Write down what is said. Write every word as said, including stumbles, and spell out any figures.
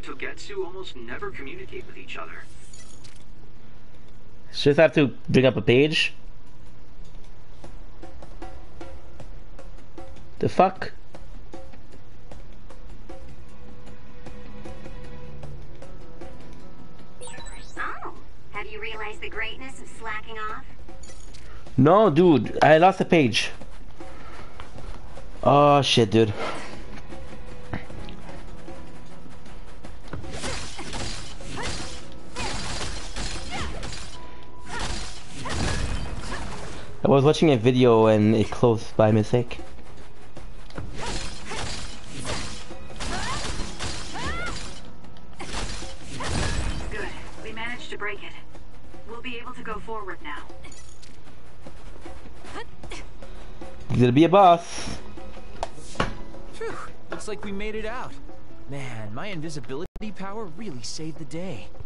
Togetsu almost never communicate with each other. Just have to bring up a page. The fuck? Oh, have you realized the greatness of slacking off? No, dude, I lost the page. Oh shit, dude. I was watching a video and it closed by mistake. Good. We managed to break it. We'll be able to go forward now. He's gonna be a boss. Phew, looks like we made it out. Man, my invisibility power really saved the day.